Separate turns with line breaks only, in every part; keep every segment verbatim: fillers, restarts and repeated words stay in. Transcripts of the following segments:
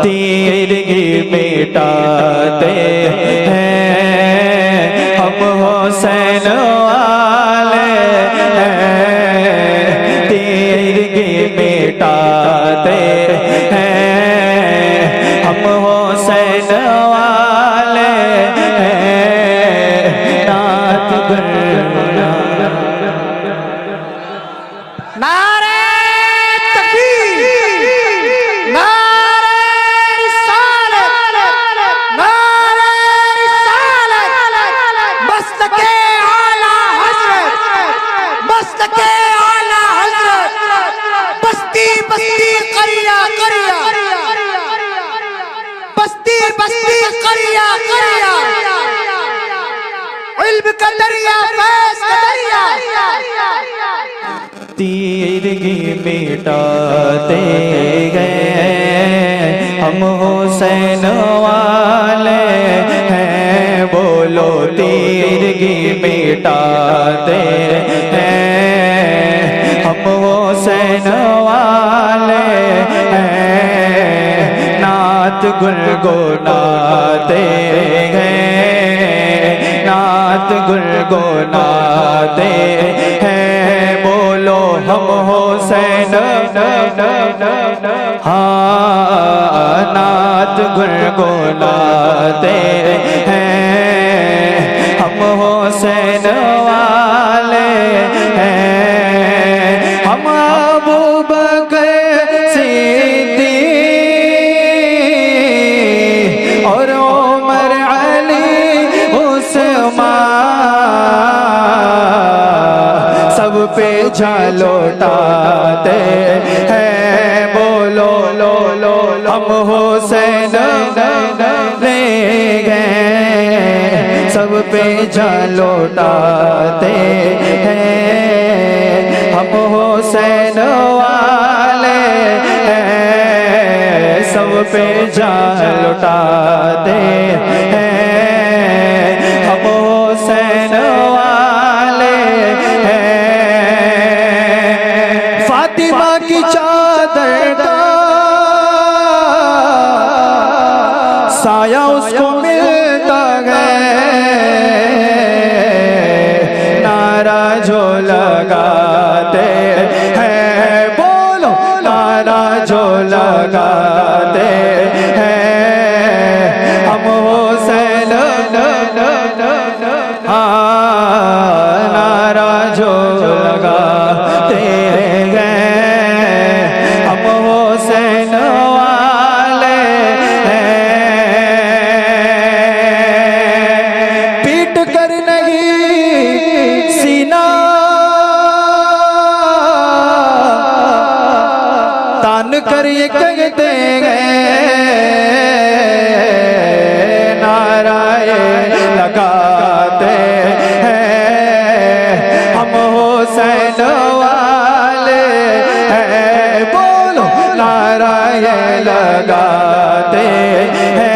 तीरगी मिटाते हैं हम हुसैन वाले हैं, तीरगी मिटाते हैं हम हुसैन वाले हैं। नात गुलगुना
नारे तकबीर, नारे रिसालत, नारे रिसालत, मस्तके आला हज़रत, मस्तके आला हज़रत, बस्ती बस्ती करिया करिया, बस्ती बस्ती करिया करिया, इल्म का दरिया फैज़ का दरिया,
तीरगी मिटाते गए हम हुसैन वाले हैं। बोलो तीरगी मिटाते हैं हम हुसैन वाले हैं। नात गुनगुनाते हैं, नात गुनगुनाते हैं। बोलो हम हुसैन, हाँ नात गुनगुनाते हैं हम हुसैन वाले हैं। हम अबू बकर सिद्दीक़ और उमर अली उस्मान सब पे झलोटाते हैं। बोलो लो लो हम हुसैन ले गए सब पे झलोटाते हैं हम हुसैन वाले हैं। सब पे झलोटाते हैं हम हुसैन वाले हैं। फातिमा की चादर का साया उसको मिलता है, नारा जो लगाते हैं। बोलो नारा जो लगाते हैं हम हुसैन, हाँ नारा जो लगाते हैं हम हुसैन वाले हैं। पीट कर नहीं सीना तान कर ये कहते हैं, नाराए लगाते हैं हम हुसैन वाले हैं। बोलो नाराए लगाते हैं।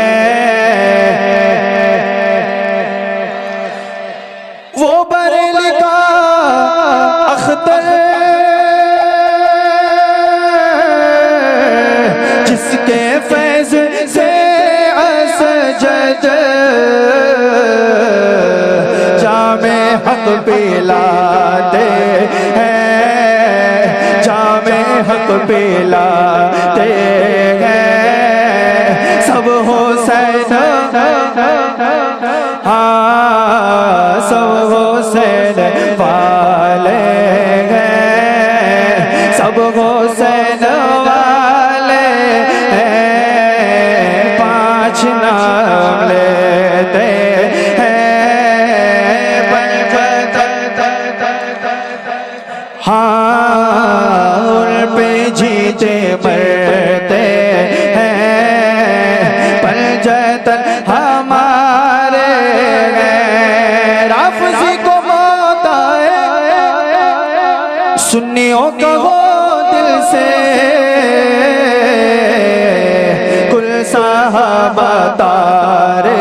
वो बरेली का अख्तर जिसके फैज़ से असजद जामे हक पिलाते हैं, जामे हक पिलाते हैं सब हुसैन, हाँ सब हुसैन वाले हैं, सब हुसैन वाले हैं। पाँच नाम लेते हैं, हाँ उन पे जीते मरते हैं, पंजतन हमारे हैं। राफ़ज़ी को मौत आए सुन्नियों का हो दिल से, कुल साहबा तारे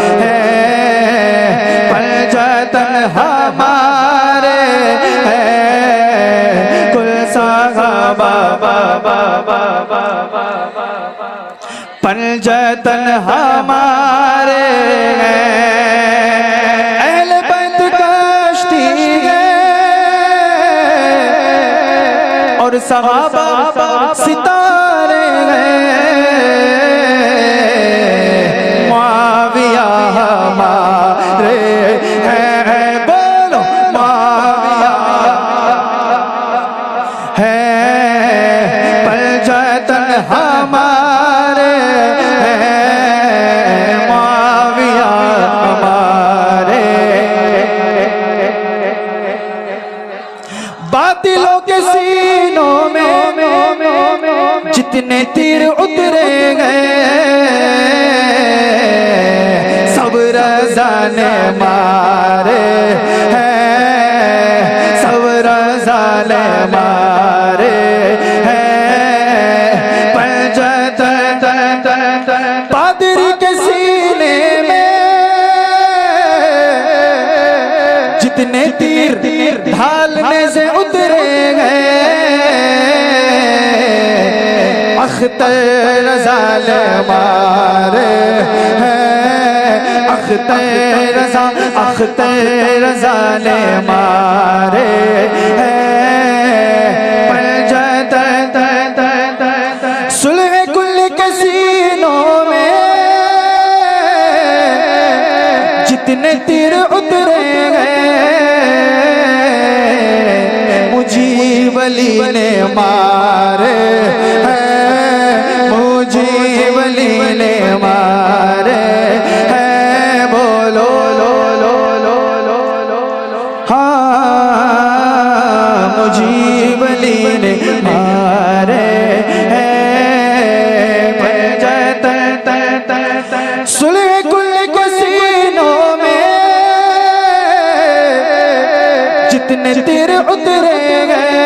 हैं, पंजतन हमारे कुल साहबा पंजतन हमारे अहले बैत कश्ती और सहाबा सितारे मुआविया हमारे हैं, बोलो मुआविया है, पंजतन हमारे हैं, मुआविया हमारे। बातिलों के सीनों में जितने तीर उतरे गए सब रज़ा ने मारे हैं, सब रज़ा ने मारे हैं। पंजतन पादरी के सीने में जितने तीर ढालने से उतरे गए अख्तर रज़ा ने मारे हैं, अख्तर रज़ा अख्तर रज़ा ने मारे हैं। पंजतन सुलह कुल के सीनों में जितने तीर उतरे गए मुजीब अली ने मारे हैं, मुजीब अली ने मारे हैं, बोलो लो लो लो लो लो हाँ मुजीब अली ने मारे हैं। पंजतन सुलह कुल के सीनों में जितने तीर उतरे गए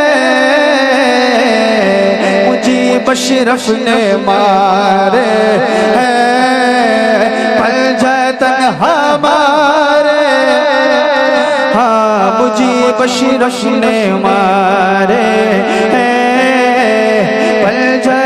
मुजीब अशरफ ने मारे हैं, पंजतन हमारे हाँ मुजीब अशरफ ने मारे हैं, पंजतन